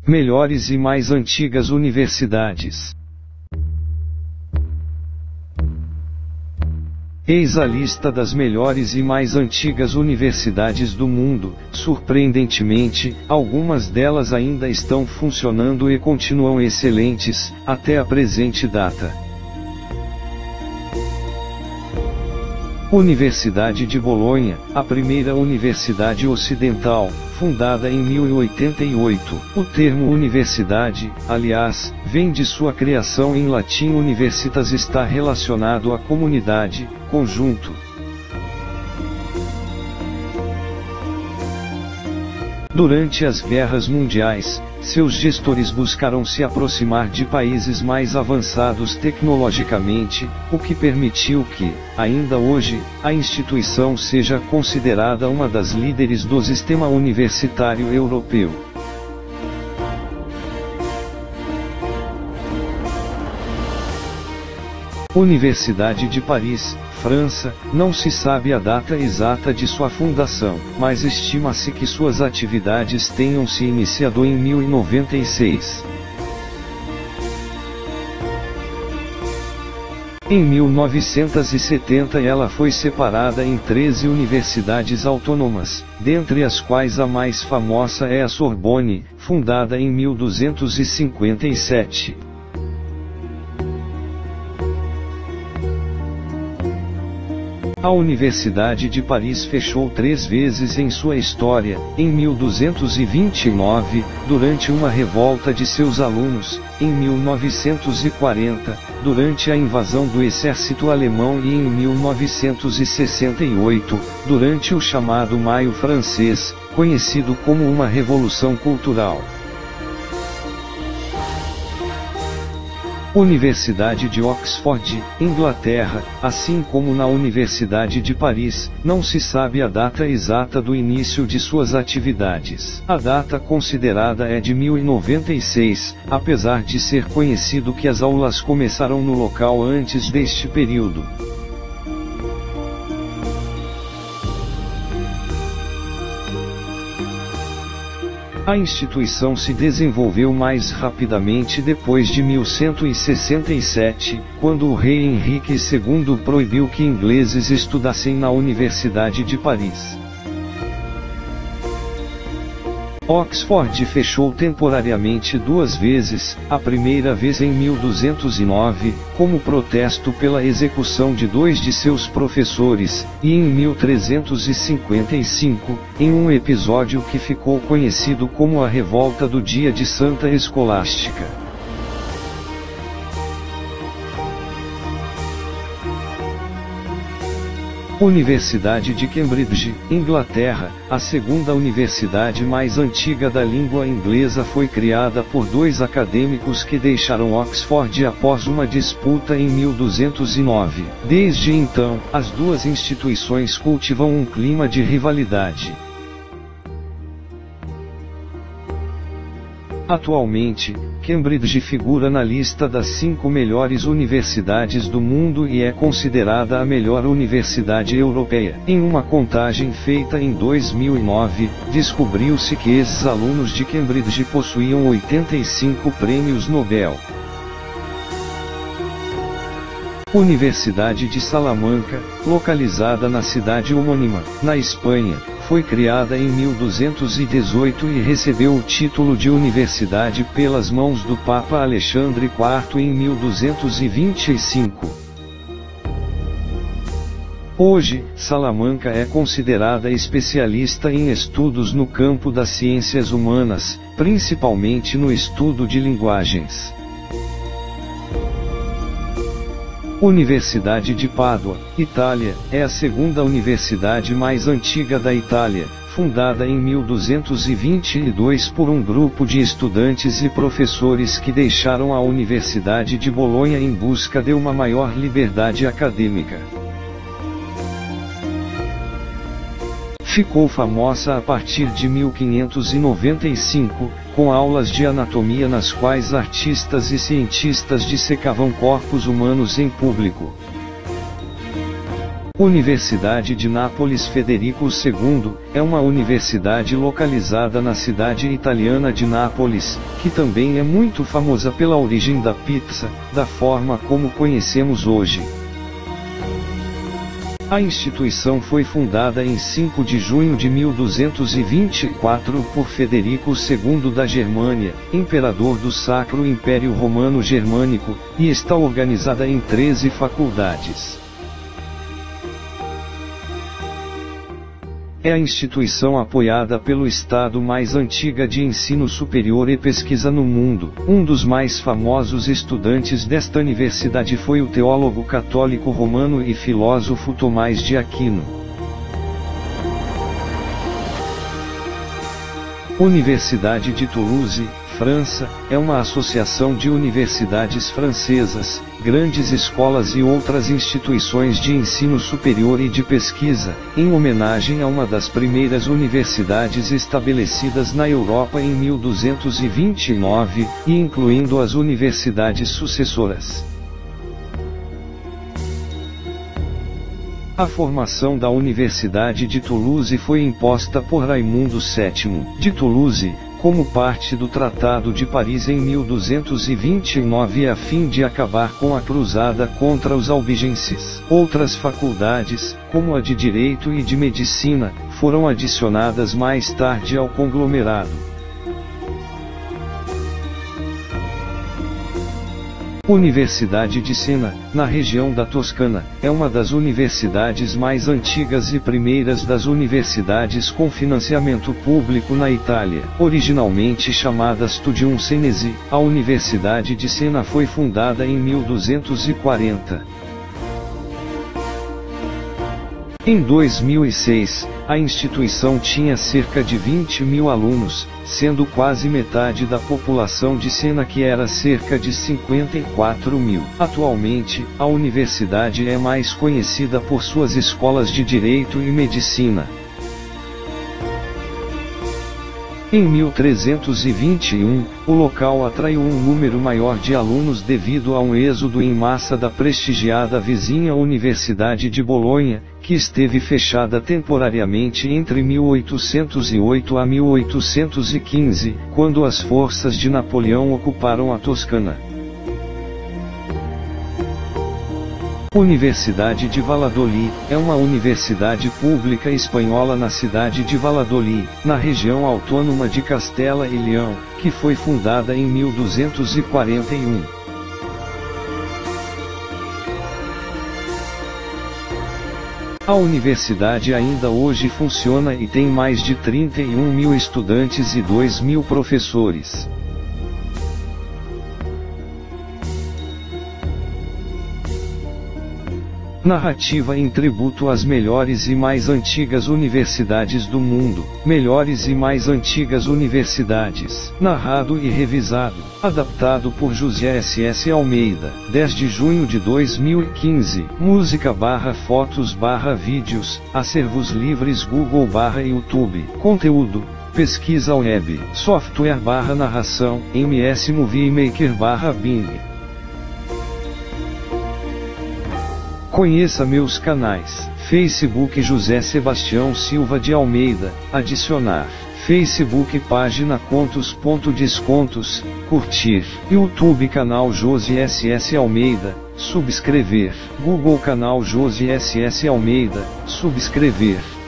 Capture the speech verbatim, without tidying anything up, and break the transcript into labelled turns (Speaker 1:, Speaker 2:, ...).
Speaker 1: Melhores e mais antigas universidades. Eis a lista das melhores e mais antigas universidades do mundo. Surpreendentemente, algumas delas ainda estão funcionando e continuam excelentes, até a presente data. Universidade de Bolonha, a primeira universidade ocidental, fundada em mil e oitenta e oito. O termo universidade, aliás, vem de sua criação em latim. Universitas está relacionado à comunidade, conjunto. Durante as guerras mundiais, seus gestores buscaram se aproximar de países mais avançados tecnologicamente, o que permitiu que, ainda hoje, a instituição seja considerada uma das líderes do sistema universitário europeu. Universidade de Paris, França, não se sabe a data exata de sua fundação, mas estima-se que suas atividades tenham se iniciado em mil e noventa e seis. Em mil novecentos e setenta ela foi separada em treze universidades autônomas, dentre as quais a mais famosa é a Sorbonne, fundada em mil duzentos e cinquenta e sete. A Universidade de Paris fechou três vezes em sua história: em mil duzentos e vinte e nove, durante uma revolta de seus alunos; em mil novecentos e quarenta, durante a invasão do exército alemão; e em mil novecentos e sessenta e oito, durante o chamado Maio Francês, conhecido como uma revolução cultural. Universidade de Oxford, Inglaterra, assim como na Universidade de Paris, não se sabe a data exata do início de suas atividades. A data considerada é de mil e noventa e seis, apesar de ser conhecido que as aulas começaram no local antes deste período. A instituição se desenvolveu mais rapidamente depois de mil cento e sessenta e sete, quando o rei Henrique segundo proibiu que ingleses estudassem na Universidade de Paris. Oxford fechou temporariamente duas vezes, a primeira vez em mil duzentos e nove, como protesto pela execução de dois de seus professores, e em mil trezentos e cinquenta e cinco, em um episódio que ficou conhecido como a Revolta do Dia de Santa Escolástica. Universidade de Cambridge, Inglaterra, a segunda universidade mais antiga da língua inglesa, foi criada por dois acadêmicos que deixaram Oxford após uma disputa em mil duzentos e nove. Desde então, as duas instituições cultivam um clima de rivalidade. Atualmente, Cambridge figura na lista das cinco melhores universidades do mundo e é considerada a melhor universidade europeia. Em uma contagem feita em dois mil e nove, descobriu-se que esses alunos de Cambridge possuíam oitenta e cinco prêmios Nobel. Universidade de Salamanca, localizada na cidade homônima, na Espanha, foi criada em mil duzentos e dezoito e recebeu o título de universidade pelas mãos do Papa Alexandre quarto em mil duzentos e vinte e cinco. Hoje, Salamanca é considerada especialista em estudos no campo das ciências humanas, principalmente no estudo de linguagens. Universidade de Pádua, Itália, é a segunda universidade mais antiga da Itália, fundada em mil duzentos e vinte e dois por um grupo de estudantes e professores que deixaram a Universidade de Bolonha em busca de uma maior liberdade acadêmica. Ficou famosa a partir de mil quinhentos e noventa e cinco, com aulas de anatomia nas quais artistas e cientistas dissecavam corpos humanos em público. Universidade de Nápoles Federico segundo, é uma universidade localizada na cidade italiana de Nápoles, que também é muito famosa pela origem da pizza, da forma como conhecemos hoje. A instituição foi fundada em cinco de junho de mil duzentos e vinte e quatro por Federico segundo da Germânia, imperador do Sacro Império Romano Germânico, e está organizada em treze faculdades. É a instituição apoiada pelo Estado mais antiga de ensino superior e pesquisa no mundo. Um dos mais famosos estudantes desta universidade foi o teólogo católico romano e filósofo Tomás de Aquino. Universidade de Toulouse, França, é uma associação de universidades francesas, grandes escolas e outras instituições de ensino superior e de pesquisa, em homenagem a uma das primeiras universidades estabelecidas na Europa em mil duzentos e vinte e nove, e incluindo as universidades sucessoras. A formação da Universidade de Toulouse foi imposta por Raimundo sétimo de Toulouse, como parte do Tratado de Paris em mil duzentos e vinte e nove a fim de acabar com a cruzada contra os albigenses. Outras faculdades, como a de Direito e de Medicina, foram adicionadas mais tarde ao conglomerado. Universidade de Siena, na região da Toscana, é uma das universidades mais antigas e primeiras das universidades com financiamento público na Itália. Originalmente chamada Studium Senesi, a Universidade de Siena foi fundada em mil duzentos e quarenta. Em dois mil e seis, a instituição tinha cerca de vinte mil alunos, sendo quase metade da população de Siena, que era cerca de cinquenta e quatro mil. Atualmente, a universidade é mais conhecida por suas escolas de Direito e Medicina. Em mil trezentos e vinte e um, o local atraiu um número maior de alunos devido a um êxodo em massa da prestigiada vizinha Universidade de Bolonha, que esteve fechada temporariamente entre mil oitocentos e oito a mil oitocentos e quinze, quando as forças de Napoleão ocuparam a Toscana. Universidade de Valladolid, é uma universidade pública espanhola na cidade de Valladolid, na região autônoma de Castela e Leão, que foi fundada em mil duzentos e quarenta e um. A universidade ainda hoje funciona e tem mais de trinta e um mil estudantes e dois mil professores. Narrativa em tributo às melhores e mais antigas universidades do mundo. Melhores e mais antigas universidades. Narrado e revisado. Adaptado por José S S Almeida. dez de junho de dois mil e quinze. Música barra fotos barra vídeos. Acervos livres Google barra YouTube. Conteúdo. Pesquisa web. Software barra narração. M S Movie Maker barra Bing. Conheça meus canais. Facebook José Sebastião Silva de Almeida. Adicionar. Facebook página Contos.Descontos. Curtir. YouTube canal Josi S S Almeida. Subscrever. Google canal Josi S S Almeida. Subscrever.